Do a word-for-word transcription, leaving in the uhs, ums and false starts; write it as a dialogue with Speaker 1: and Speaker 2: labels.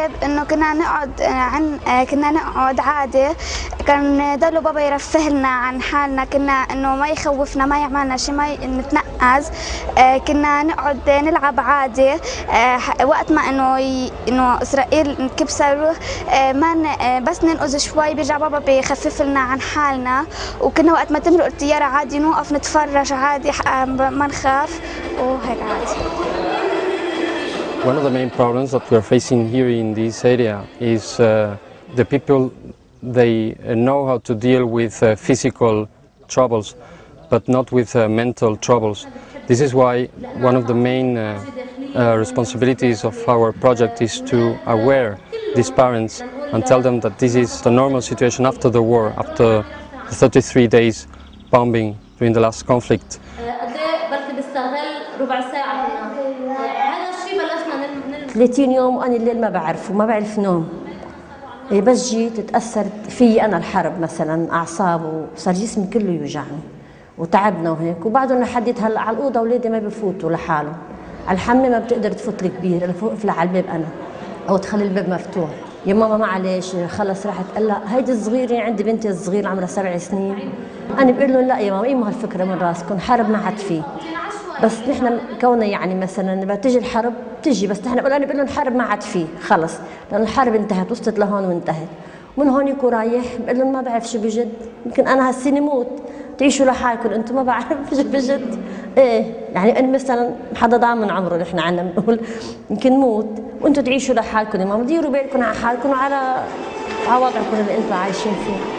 Speaker 1: الصغير انه كنا نقعد عن كنا نقعد عادي، كان ضلوا بابا يرفه لنا عن حالنا، كنا انه ما يخوفنا ما يعملنا شيء ما نتنقز، كنا نقعد نلعب عادي. وقت ما انه انه اسرائيل كبسوا ما بس ننقز شوي بيرجع بابا بيخفف لنا عن حالنا، وكنا وقت ما تمرق الطياره عادي نوقف نتفرج عادي ما نخاف وهيك عادي.
Speaker 2: One of the main problems that we are facing here in this area is uh, the people, they know how to deal with uh, physical troubles, but not with uh, mental troubles. This is why one of the main uh, uh, responsibilities of our project is to aware these parents and tell them that this is the normal situation after the war, after the thirty-three days bombing during the last conflict.
Speaker 3: ثلاثين يوم وأنا الليل ما بعرفه ما بعرف نوم، بس جيت تأثرت في أنا الحرب مثلا أعصاب وصار جسمي كله يوجعني وتعبنا وهيك، وبعدهم لحديت هلا على الأوضة أولادي ما بفوتوا لحالهم، على الحمام ما بتقدر تفوت الكبير، أنا بقفل على الباب أنا أو تخلي الباب مفتوح، يا ماما معلش خلص راحت قال لها هيدي الصغيرة عندي بنتي الصغيرة عمرها سبع سنين، أنا بقول لهم لا يا ماما إيه هالفكرة من راسكم، حرب ما عاد فيه، بس نحن كوننا يعني مثلا بتجي الحرب بتجي، بس نحن انا بقول لهم الحرب ما عاد فيه خلص، لأن الحرب انتهت وصلت لهون وانتهت، ومن هون يكون رايح بقول لهم ما بعرف شو بجد، يمكن انا هالسنه موت تعيشوا لحالكم انتم ما بعرف بجد، ايه يعني انا مثلا حدا ضامن عمره نحن عنا بنقول يمكن موت وانتم تعيشوا لحالكم، يا ماما ديروا بالكم على حالكم وعلى على وضعكم اللي انتم عايشين فيه.